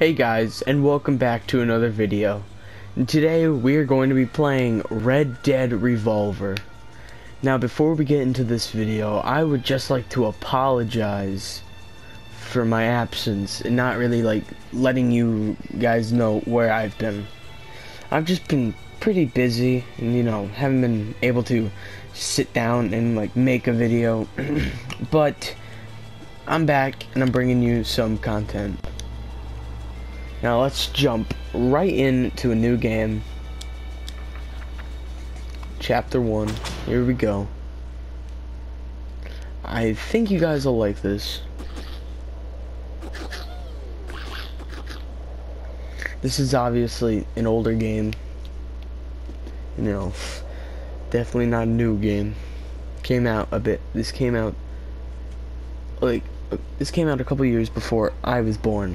Hey guys, and welcome back to another video. And today we are going to be playing Red Dead Revolver. Now before we get into this video, I would just like to apologize for my absence and not really like letting you guys know where I've been. I've just been pretty busy and haven't been able to sit down and like make a video. But I'm back and I'm bringing you some content. Now let's jump right into a new game. Chapter 1. Here we go. I think you guys will like this. This is obviously an older game. Definitely not a new game. This came out a couple years before I was born.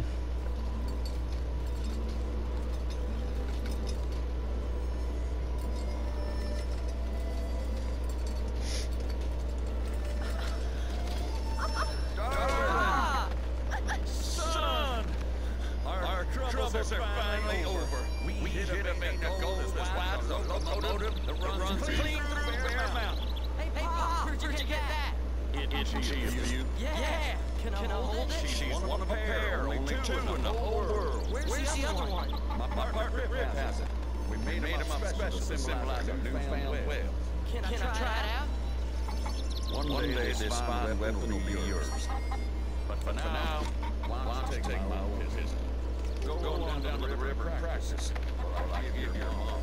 Troubles are finally over. We hit him in the gold-wide locomotive that runs clean through Bear Mountain. Hey, Pop, where'd you get that? Is she for you? Yeah. Can I hold it? She's one of a pair, only two in the whole world. Where's the other one? My partner Rip has it. We made him up special to symbolize our newfound wealth. Can I try it out? One day this fine weapon will be yours. But for now, why don't you take my old business? Go on down to the river and practice. I'll give you your mom.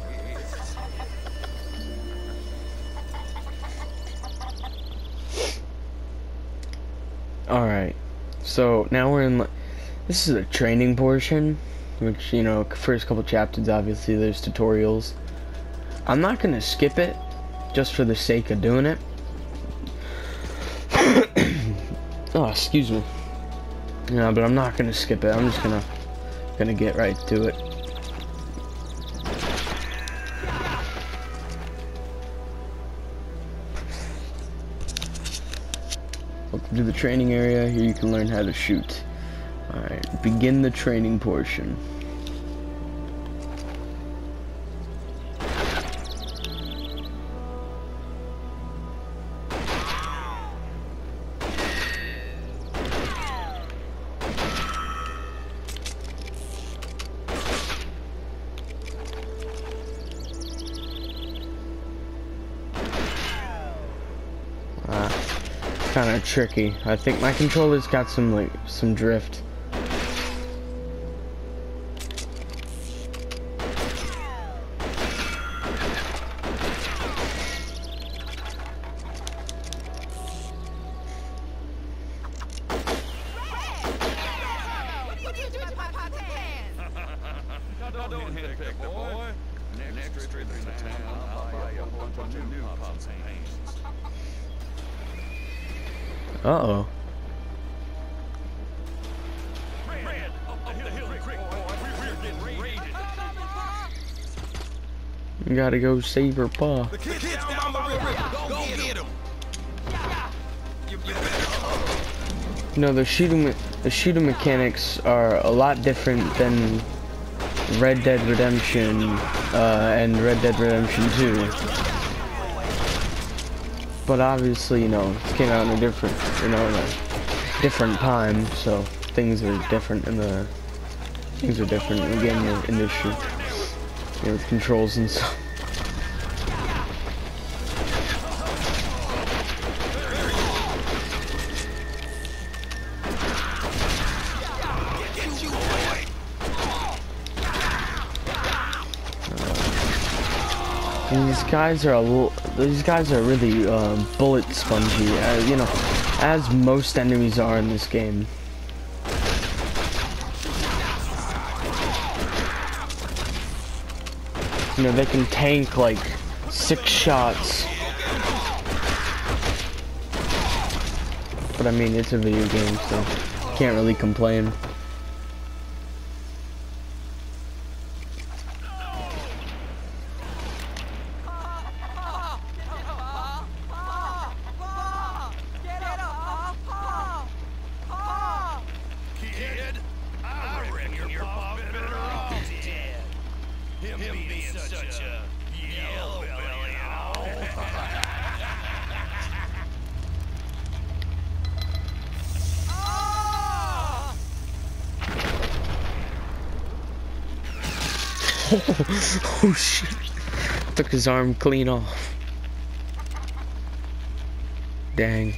Alright, so now we're in, this is a training portion, which, first couple chapters, obviously, there's tutorials. I'm not gonna skip it, just for the sake of doing it. Oh, excuse me. But I'm not gonna skip it, I'm just gonna get right to it. Welcome to the training area. Here you can learn how to shoot. Alright, begin the training portion. Kind of tricky. I think my controller's got some drift. Don't hit pick the boy. Next trip in town, I'll buy you a whole bunch of new pops and paints. Uh-oh. Red, up the hill, quick, boy. We're getting raided. You gotta go save her paw. The kid's down by the river. Go get him. You better. The shooting mechanics are a lot different than Red Dead Redemption and Red Dead Redemption 2. But obviously, it came out in a different time, so things are different in the game industry. With controls and stuff. These guys are really bullet spongy, as most enemies are in this game. They can tank like 6 shots. But I mean, it's a video game, so can't really complain. Kid, I reckon your such a yellow belly and all. Oh shit. Took his arm clean off. Dang.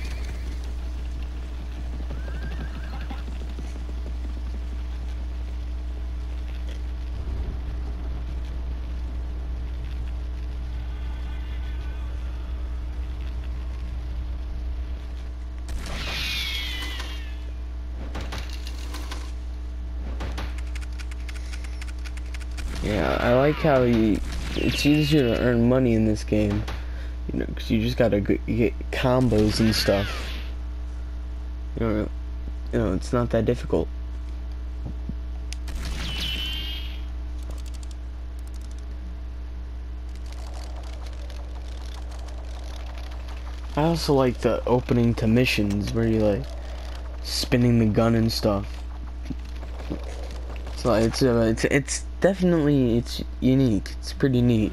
Yeah, I like how it's easier to earn money in this game, you know, because you just gotta get combos and stuff. You know, it's not that difficult. I also like the opening to missions where you like spinning the gun and stuff. So it's definitely unique. It's pretty neat.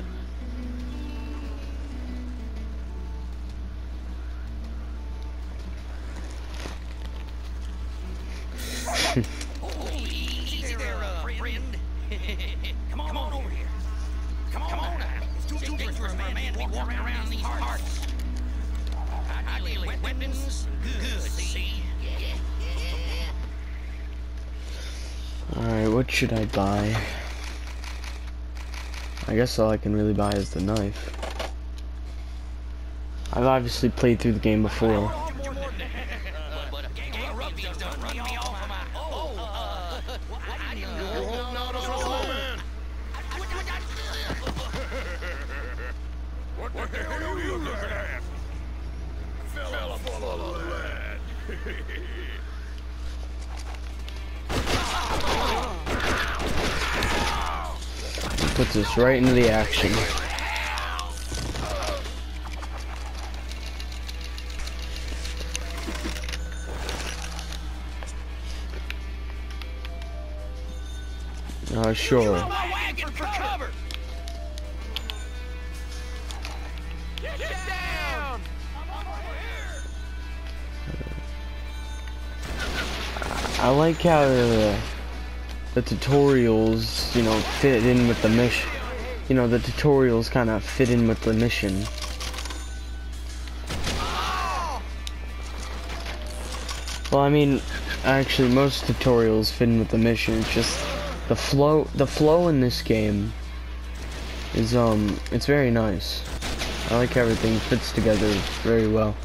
Easy there, friend. Come on over here. Come on now. It's too dangerous for a man to be walking around these parts. Ideally, weapons, good, see? Alright, what should I buy? I guess all I can really buy is the knife. I've obviously played through the game before. What the hell are you looking at? Fella full of lead. Puts us right into the action. Sure. Wagon for cover. Get down. I like how the tutorials, you know, fit in with the mission. You know, the tutorials kind of fit in with the mission. Well, I mean, actually, most tutorials fit in with the mission. It's just the flow in this game is it's very nice. I like how everything fits together very well.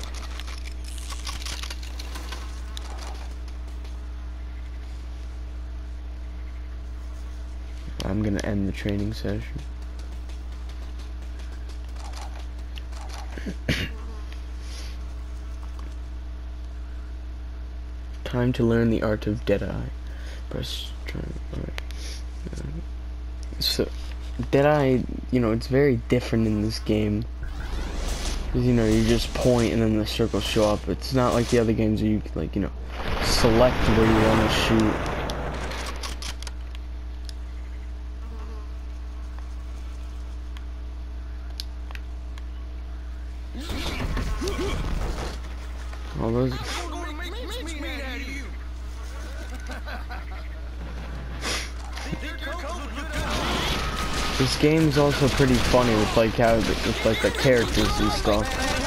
I'm gonna end the training session. Time to learn the art of Deadeye. Press turn. Alright. So, Deadeye, you know, it's very different in this game. Cause, you know, you just point and then the circles show up. It's not like the other games where you can, like, you know, select where you want to shoot. All those. This game's also pretty funny with like how with like the characters and stuff.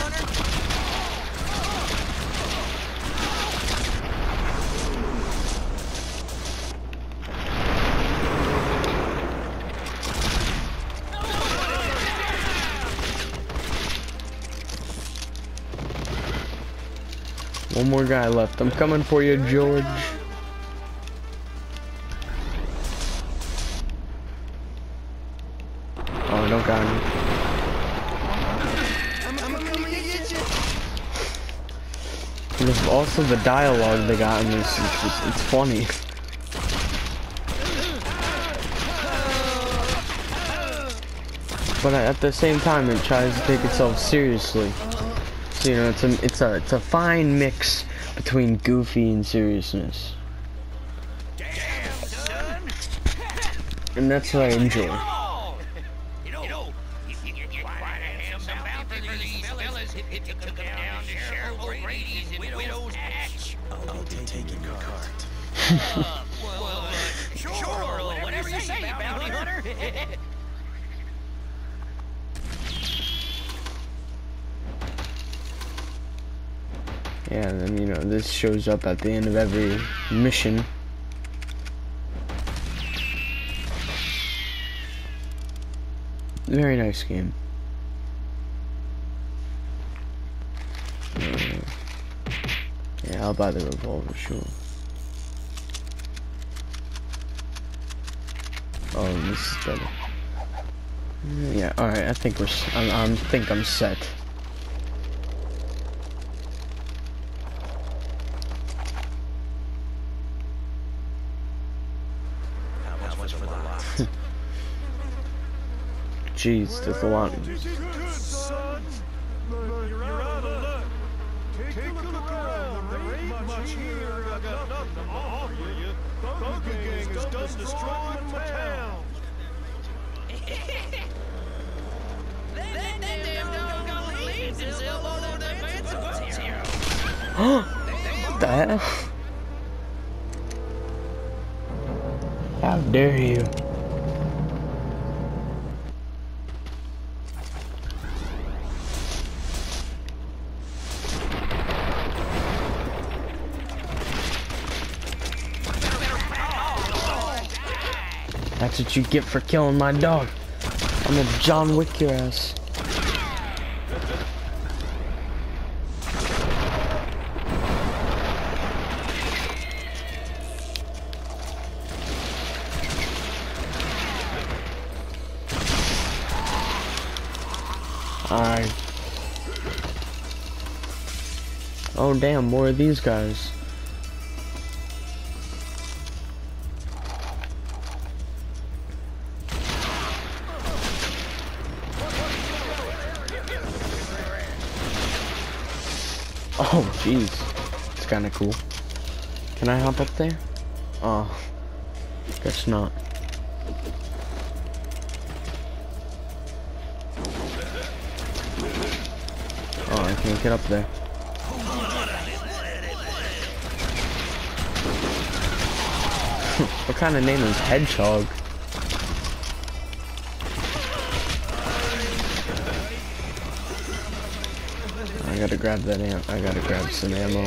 One more guy left. I'm coming for you, George. Oh, don't got me. And there's also the dialogue they got in this. It's funny. But at the same time, it tries to take itself seriously. So, you know, it's a fine mix between goofy and seriousness. Damn, son. And that's what I enjoy. took them down to Sheriff O'Grady's in Widow's Hatch. I'll be taking your cart. Sure, whatever you say, bounty hunter. Yeah, and then, you know, this shows up at the end of every mission. Very nice game. Yeah, I'll buy the revolver, sure. Oh, this is better. Yeah, alright, I think I'm set. How much for the lot? Jeez, there's a lot. Good, son. But you're out of luck. Take a look around. There ain't much here. I got nothing to offer you. Bunker gang is done destroying my town. That damn doggone leaves is ill on the defense of zero. What the hell? How dare you? That's what you get for killing my dog. I'm gonna John Wick your ass. Alright. Oh damn, more of these guys. Oh jeez. It's kinda cool. Can I hop up there? Oh. Guess not. Oh, I can't get up there. What kind of name is Hedgehog? I gotta grab that I gotta grab some ammo.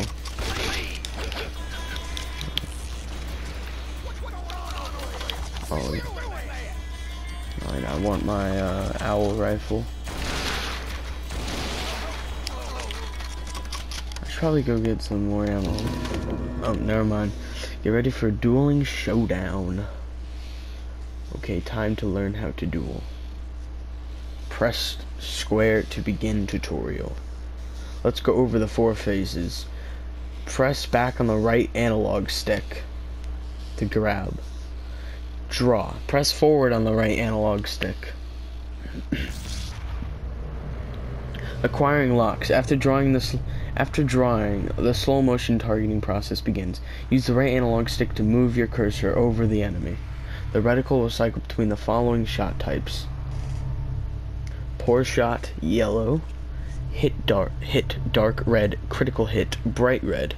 Oh yeah. Alright, I want my owl rifle. I should probably go get some more ammo. Oh, never mind. Get ready for dueling showdown. Okay, time to learn how to duel. Press square to begin tutorial. Let's go over the 4 phases. Press back on the right analog stick to grab. Draw. Press forward on the right analog stick. Acquiring locks. After drawing, the slow motion targeting process begins. Use the right analog stick to move your cursor over the enemy. The reticle will cycle between the following shot types. Poor shot, yellow. Hit dark red, critical hit, bright red.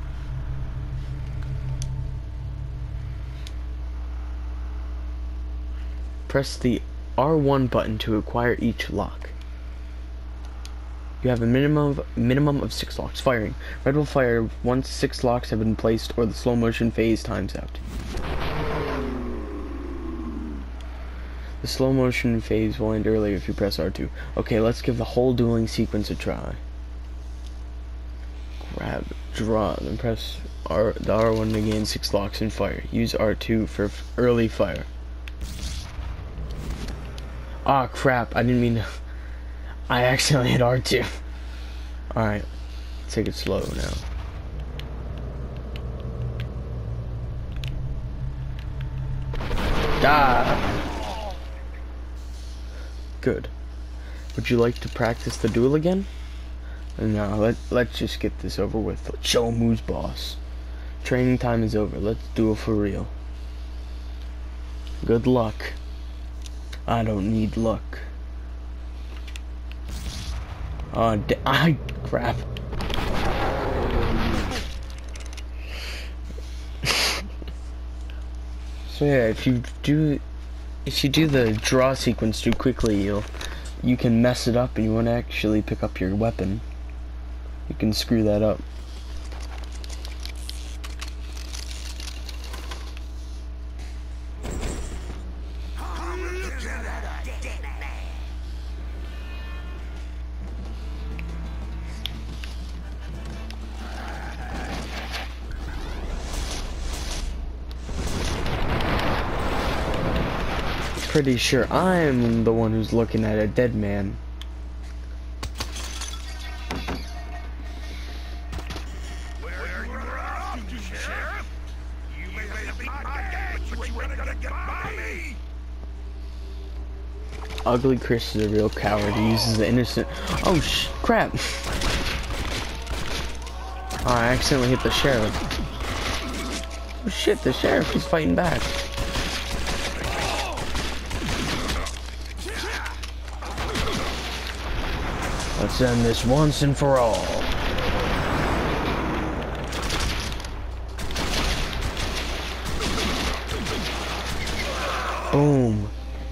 Press the R1 button to acquire each lock. You have a minimum of 6 locks. Firing. Red will fire once 6 locks have been placed or the slow motion phase times out. The slow motion phase will end earlier if you press R2. Okay, let's give the whole dueling sequence a try. Grab, draw, then press the R1 to gain 6 locks and fire. Use R2 for early fire. Ah, crap, I didn't mean to. I accidentally hit R2. Alright, take it slow now. Ah! Good. Would you like to practice the duel again? No, let's just get this over with. Let's show him who's boss. Training time is over. Let's duel for real. Good luck. I don't need luck. Crap. So yeah, if you do the draw sequence too quickly, you can mess it up and you won't actually pick up your weapon. You can screw that up. Pretty sure I'm the one who's looking at a dead man. Ugly Chris is a real coward. He uses the innocent. Oh crap! Oh, I accidentally hit the sheriff. Oh shit! The sheriff is fighting back. Let's end this once and for all. Boom.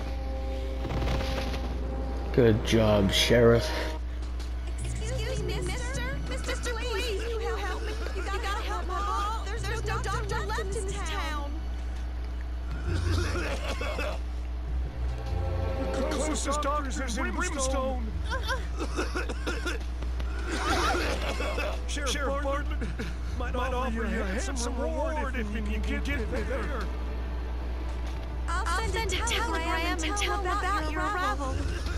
Good job, Sheriff. Excuse me, mister? Mister, please, you help me. You gotta help my mom. There's no doctor left in this town. The closest doctor's in Brimstone. Sheriff Bartman might offer you a handsome reward if you can get me there. I'll send a telegram and tell them about your arrival.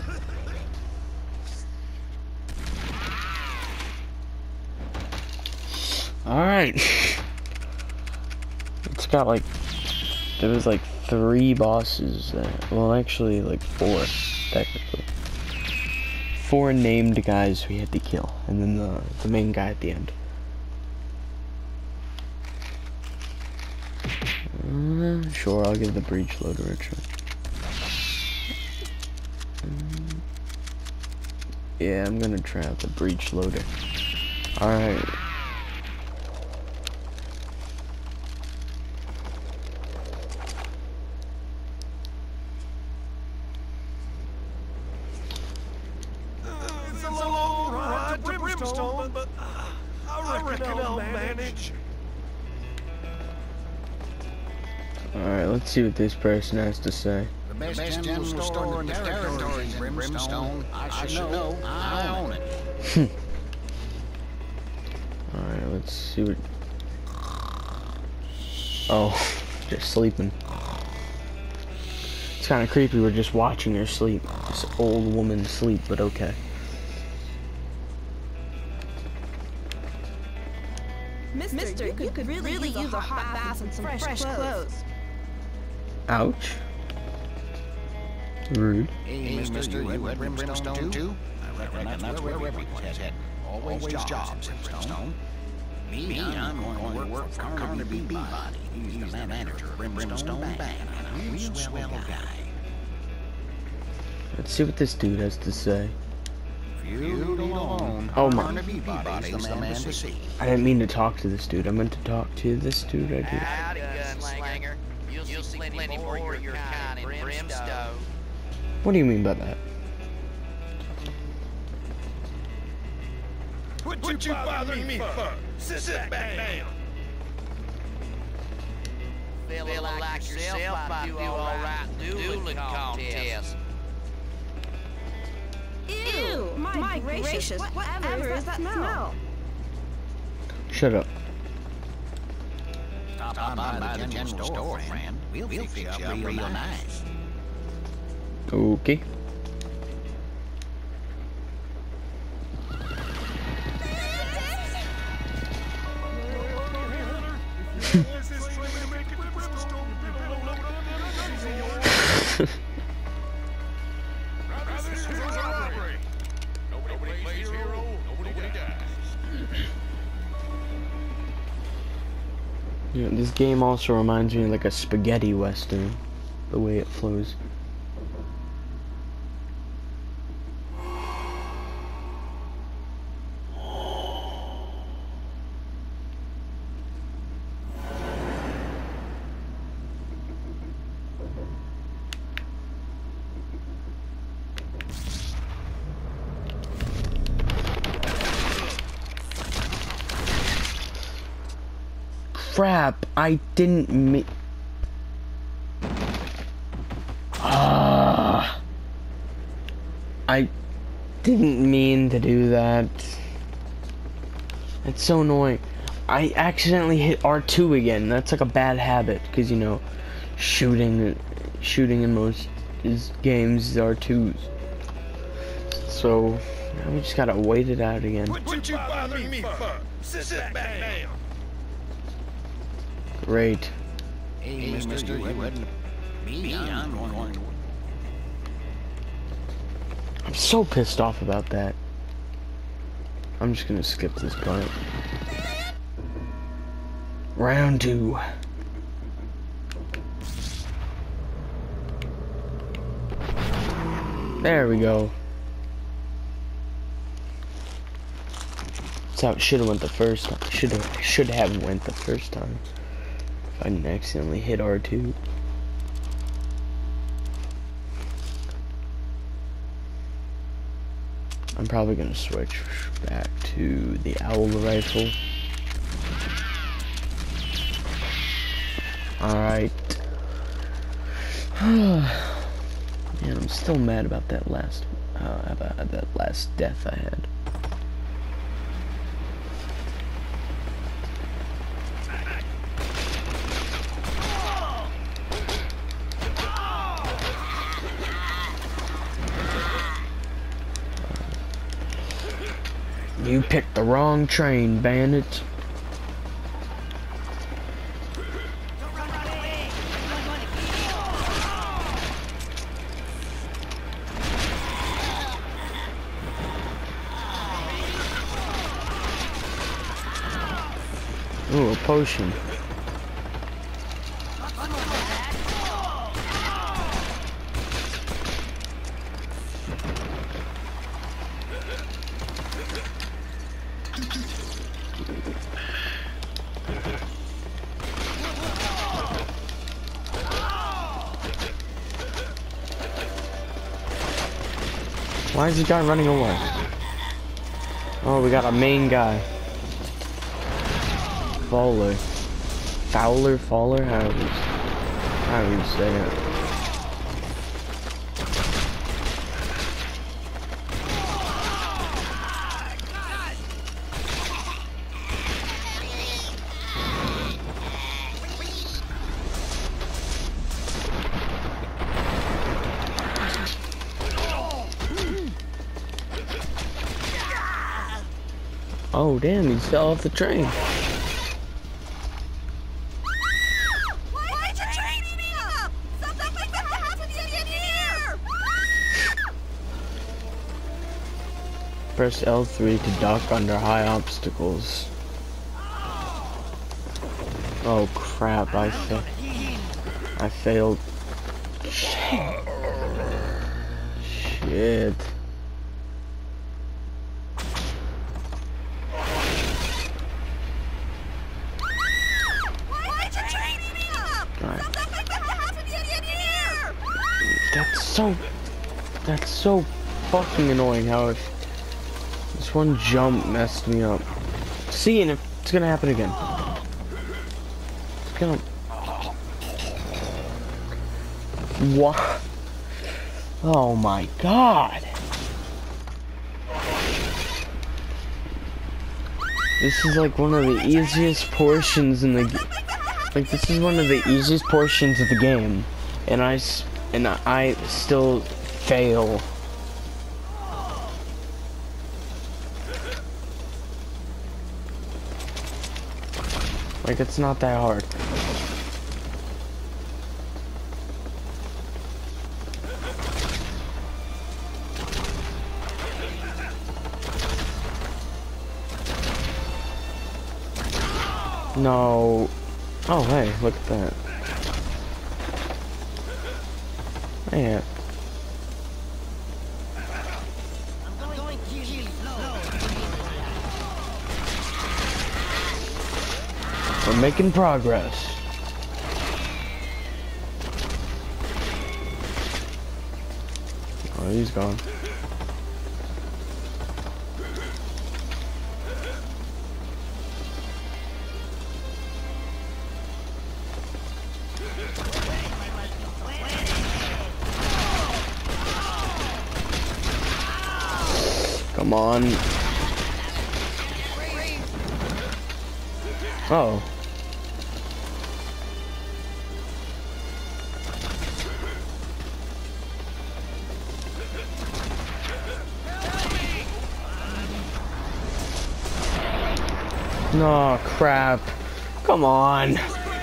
Alright. It's got like, there was like 3 bosses there. Well, actually like 4, technically. 4 named guys we had to kill, and then the main guy at the end. Sure, I'll give the breach loader a try. Yeah, I'm gonna try out the breach loader. Alright. It's a long ride to Brimstone, but I reckon I'll manage. Alright, let's see what this person has to say. The best general store in the territory is Brimstone. I should know. I own it. Alright, let's see what... Oh, just sleeping. It's kind of creepy, we're just watching her sleep. This old woman sleep, but okay. Mister, you could really use a hot bath and some fresh clothes. Ouch. Rude. Hey, mister, you at Brimstone too? I reckon that's where everyone's headed. Always jobs in Brimstone. Me, I'm going to work for Carnaby Peabody. He's the manager of Brimstone Bank, and a real swell guy. Let's see what this dude has to say. You alone. Oh my. Carnaby Peabody's the man to see. I didn't mean to talk to this dude. I meant to talk to this dude right here. Howdy, gunslinger. You'll see plenty more of your kind in Brimstone. What do you mean by that? What you bothering me for? Sit back down. Feeling like yourself, I do all right dueling contest. Ew! My gracious, whatever is that smell? Shut up. Stop by the general store, friend. We'll fix you up real nice. Okay. Yeah, this game also reminds me of like a spaghetti western, the way it flows. crap, I didn't mean... I didn't mean to do that. It's so annoying. I accidentally hit R2 again. That's like a bad habit, because you know, shooting in most games is R2s. So now we just gotta wait it out again. What you bothering me for? Sit back down. Great. Hey, mister, you wouldn't. Me, I'm going. I'm so pissed off about that. I'm just gonna skip this part. Round 2. There we go. That's how it should have went the first time. Should have went the first time. If I didn't accidentally hit R2. I'm probably gonna switch back to the owl rifle. Alright. Man, I'm still mad about that last death I had. You picked the wrong train, bandits. Ooh, a potion. Why is the guy running away? Oh, we got a main guy. Fowler. Fowler? How do you say it? Oh damn, he fell off the train. Why did you train me up? Something like that happened in here! Press L3 to duck under high obstacles. Oh crap, I failed. Shit. That's so fucking annoying how this one jump messed me up. See, and it's gonna happen again. It's gonna... What? Oh my god. This is like one of the easiest portions in the... Like, this is one of the easiest portions of the game. And I still fail. Like, it's not that hard. No. Oh, hey, look at that. Yeah. We're making progress. Oh, he's gone. Come on. Oh. No, crap. Come on.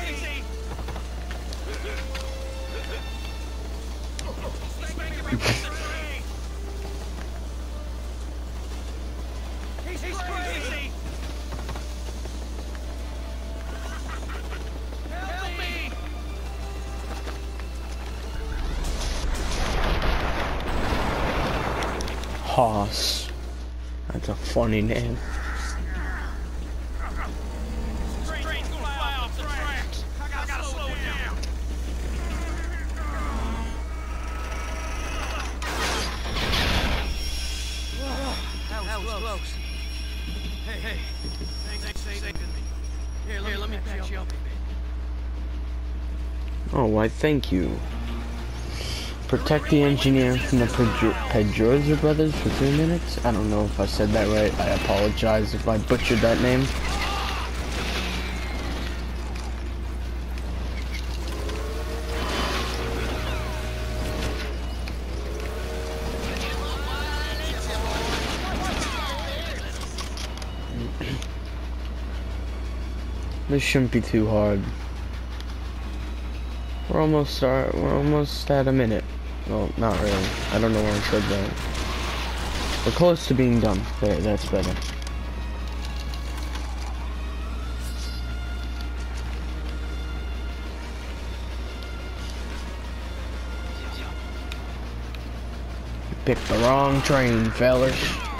Hoss. That's a funny name. Close. Hey. Thanks for saving me. Here, let me patch you up. Oh, why thank you. Protect the engineer from the Pedroza brothers for 3 minutes? I don't know if I said that right. I apologize if I butchered that name. This shouldn't be too hard. We're almost at a minute. Well, not really. I don't know why I said that. We're close to being done. There, that's better. You picked the wrong train, fellas.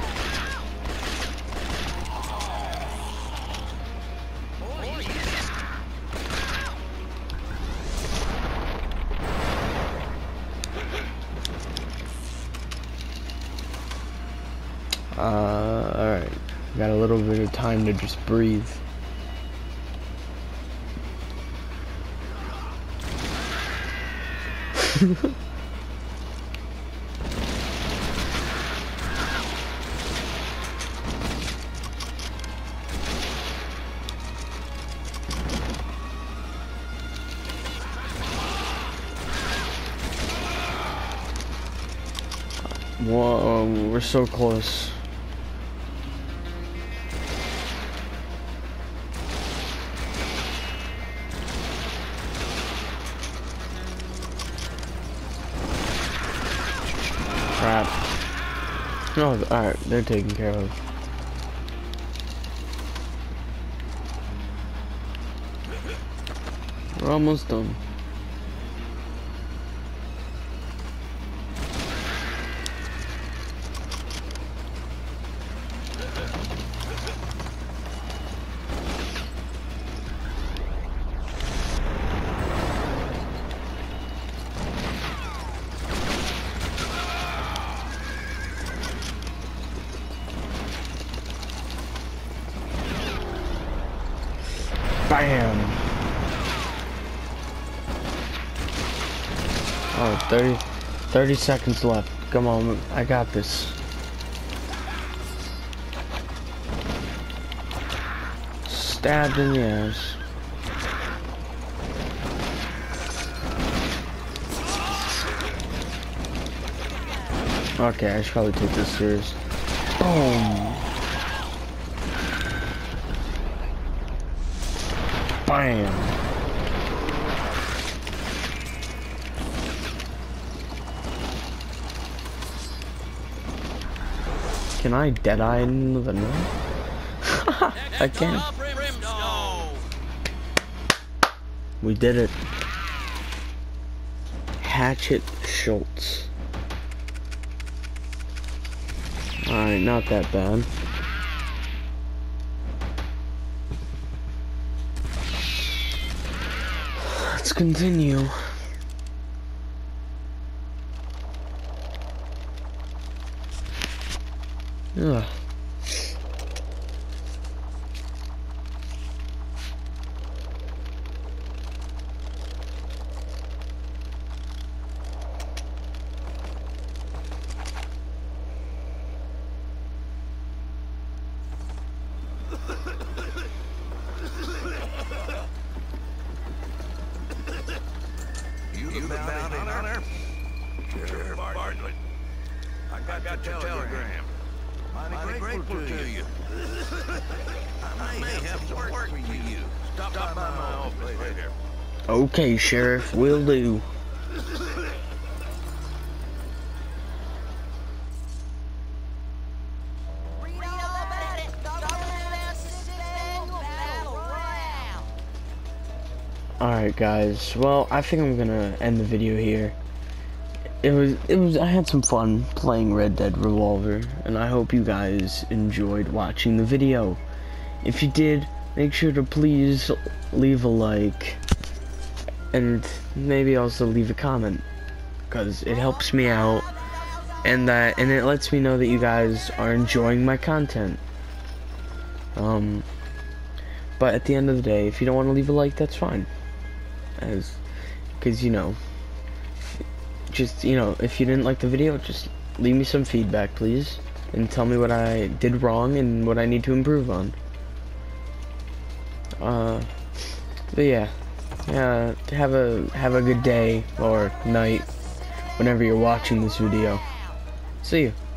Alright. Got a little bit of time to just breathe. Whoa, we're so close. Crap. No, alright, they're taken care of. We're almost done. Bam! Oh, 30 seconds left. Come on, I got this. Stabbed in the ass. Okay, I should probably take this serious. Boom! Bam! Can I dead-eye into the night? I can. We did it. Hatchet Schultz. Alright, not that bad. Let's continue. Ugh. bounty hunter? Sheriff Bartlett. I got your telegram. Mighty grateful to you. I may have some work for you. Stop by my office later. Okay, Sheriff, will do. Read all about it. Government Annual Battle Royale. Alright guys, well I think I'm gonna end the video here. I had some fun playing Red Dead Revolver, and I hope you guys enjoyed watching the video. If you did, make sure to please leave a like, and maybe also leave a comment, because it helps me out, and it lets me know that you guys are enjoying my content. But at the end of the day, if you don't want to leave a like, that's fine. Because, you know, just, you know, if you didn't like the video, just leave me some feedback, please, and tell me what I did wrong and what I need to improve on. But yeah, have a good day or night whenever you're watching this video. See you.